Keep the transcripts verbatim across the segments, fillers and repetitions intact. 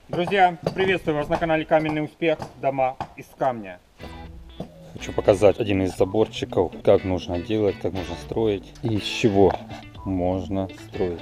Друзья, приветствую вас на канале Каменный Успех. Дома из камня. Хочу показать один из заборчиков, как нужно делать, как нужно строить и из чего можно строить.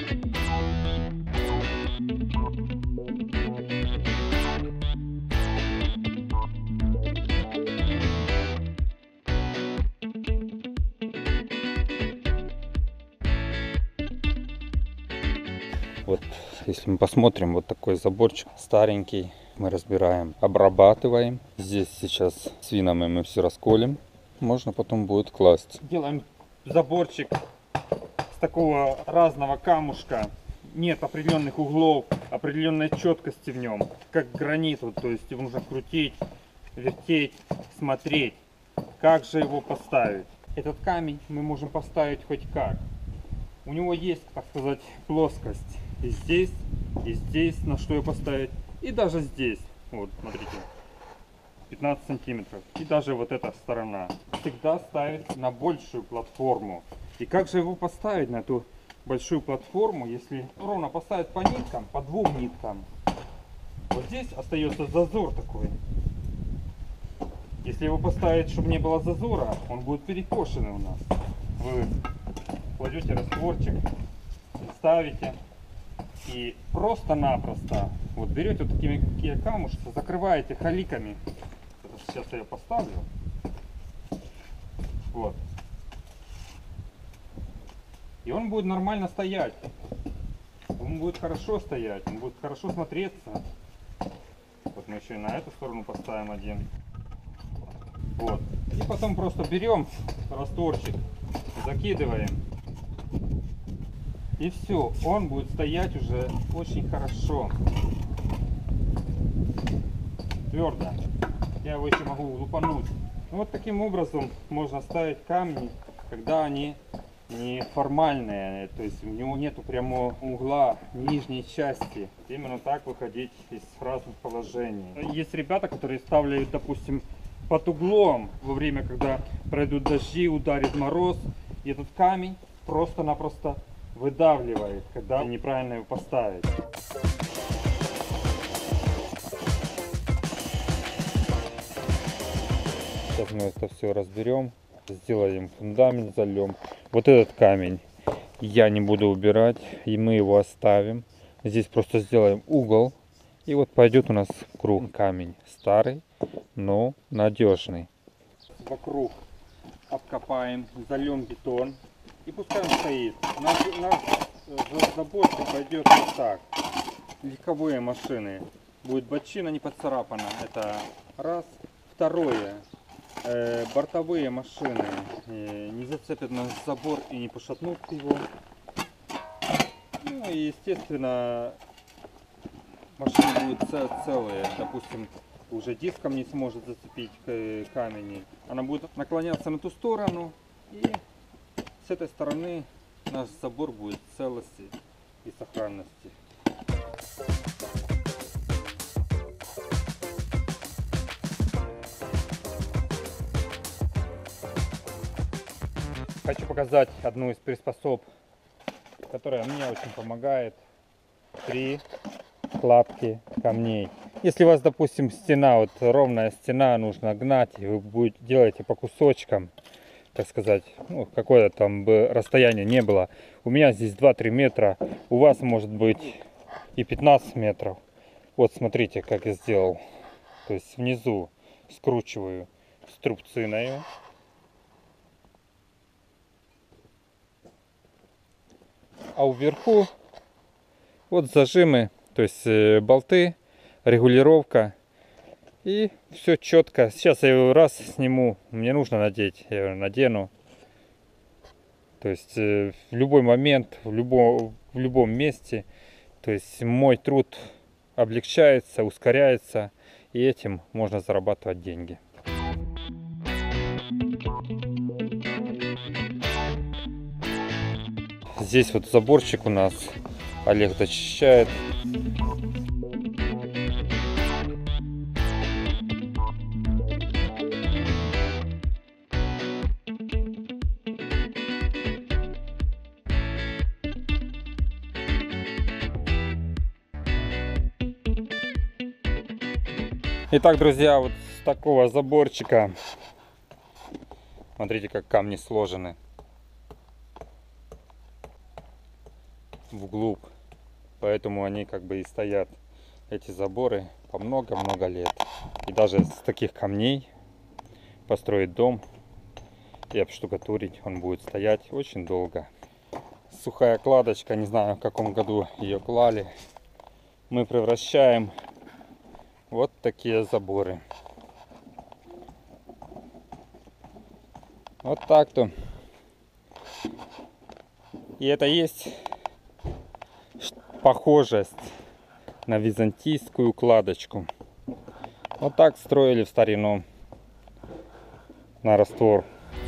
Вот, если мы посмотрим, вот такой заборчик старенький, мы разбираем, обрабатываем. Здесь сейчас свинами мы все расколем, можно потом будет класть. Делаем заборчик с такого разного камушка, нет определенных углов, определенной четкости в нем, как гранит, вот, то есть его нужно крутить, вертеть, смотреть, как же его поставить. Этот камень мы можем поставить хоть как. У него есть, так сказать, плоскость. И здесь, и здесь, на что ее поставить. И даже здесь. Вот, смотрите. пятнадцать сантиметров. И даже вот эта сторона. Всегда ставить на большую платформу. И как же его поставить на эту большую платформу, если ровно поставить по ниткам, по двум ниткам. Вот здесь остается зазор такой. Если его поставить, чтобы не было зазора, он будет перекошенный у нас. Вы кладете растворчик, ставите и просто-напросто вот берете вот такими какие камушки, закрываете халиками. Сейчас я ее поставлю. Вот. И он будет нормально стоять. Он будет хорошо стоять, он будет хорошо смотреться. Вот мы еще и на эту сторону поставим один. Вот. И потом просто берем растворчик, закидываем. И все, он будет стоять уже очень хорошо. Твердо. Я его еще могу лупануть. Вот таким образом можно ставить камни, когда они не формальные. То есть у него нету прямого угла нижней части. Именно так выходить из разных положений. Есть ребята, которые ставляют, допустим, под углом во время, когда пройдут дожди, ударит мороз. И этот камень просто-напросто выдавливает, когда неправильно его поставить. Сейчас мы это все разберем, сделаем фундамент, зальем. Вот этот камень я не буду убирать, и мы его оставим. Здесь просто сделаем угол, и вот пойдет у нас круг камень. Старый, но надежный. Вокруг обкопаем, зальем бетон. И пускай он стоит. Наш, наш заборчик пойдет вот так. Легковые машины. Будет бочина не поцарапана. Это раз. Второе. Э, бортовые машины э, не зацепят наш забор и не пошатнут его. Ну и естественно машины будут целые. Допустим, уже диском не сможет зацепить камень. Она будет наклоняться на ту сторону. И с этой стороны наш забор будет в целости и сохранности. Хочу показать одну из приспособ, которая мне очень помогает при кладке камней. Если у вас, допустим, стена, вот ровная стена, нужно гнать, и вы будете делаете по кусочкам, так сказать, ну, какое там бы расстояние не было. У меня здесь два-три метра, у вас может быть и пятнадцать метров. Вот смотрите, как я сделал. То есть внизу скручиваю струбциною. А вверху вот зажимы, то есть болты, регулировка. И все четко. Сейчас я его раз сниму. Мне нужно надеть. Я его надену. То есть в любой момент, в любом, в любом месте. То есть мой труд облегчается, ускоряется. И этим можно зарабатывать деньги. Здесь вот заборчик у нас. Олег дочищает. Итак, друзья, вот с такого заборчика, смотрите, как камни сложены вглубь, поэтому они как бы и стоят, эти заборы, по много-много лет. И даже с таких камней построить дом и обштукатурить, он будет стоять очень долго. Сухая кладочка, не знаю, в каком году ее клали, мы превращаем вот такие заборы. Вот так-то. И это есть похожесть на византийскую кладочку. Вот так строили в старину на раствор.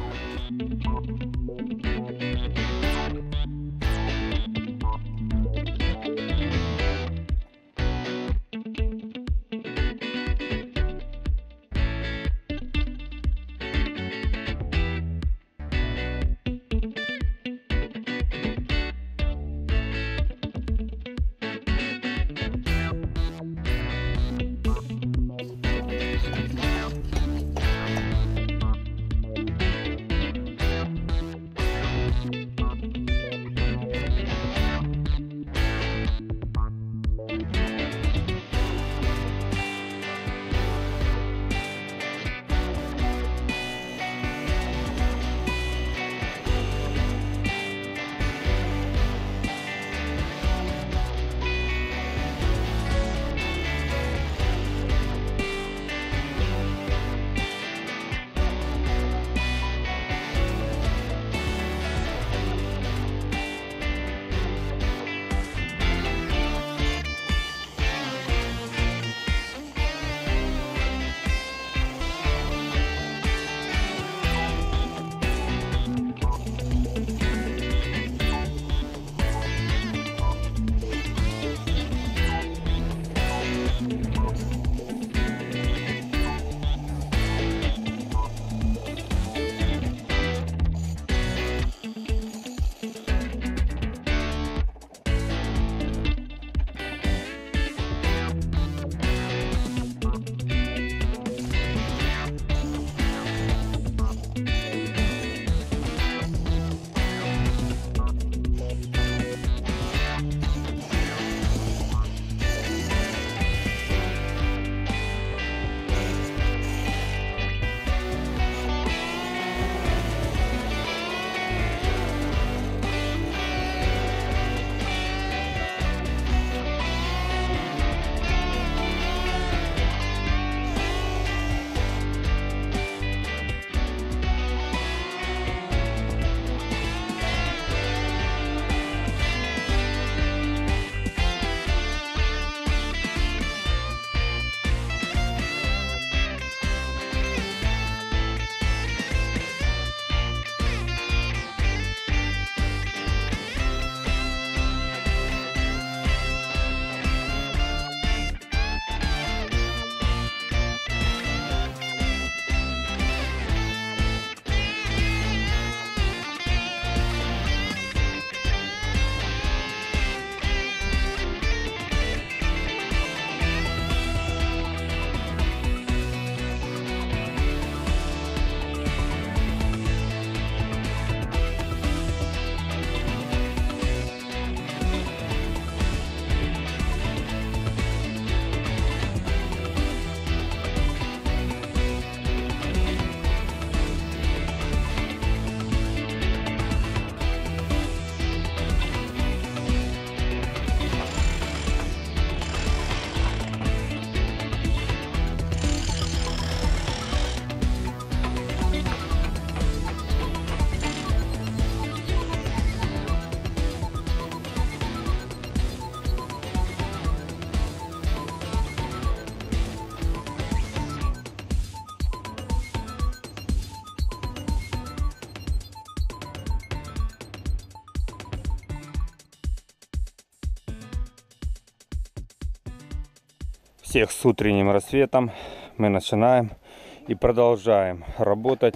Всех с утренним рассветом. Мы начинаем и продолжаем работать.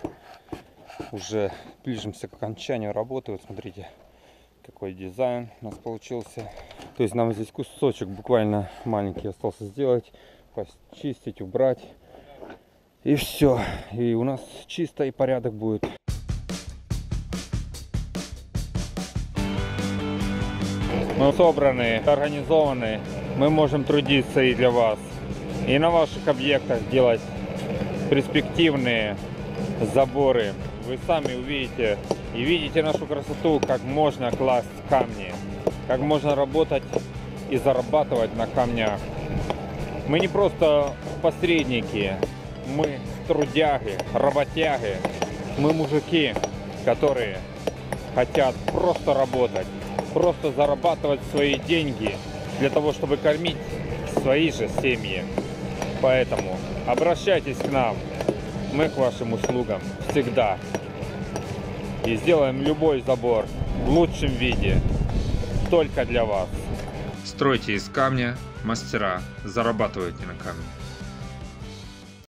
Уже ближимся к окончанию работы. Вот смотрите, какой дизайн у нас получился. То есть нам здесь кусочек буквально маленький остался сделать. почистить, убрать. И все. И у нас чисто и порядок будет. Мы собраны, организованы. Мы можем трудиться и для вас. И на ваших объектах делать перспективные заборы. Вы сами увидите и видите нашу красоту, как можно класть камни, как можно работать и зарабатывать на камнях. Мы не просто посредники, мы трудяги, работяги, мы мужики, которые хотят просто работать, просто зарабатывать свои деньги для того, чтобы кормить свои же семьи. Поэтому обращайтесь к нам, мы к вашим услугам всегда. И сделаем любой забор в лучшем виде, только для вас. Стройте из камня, мастера, зарабатывайте на камне.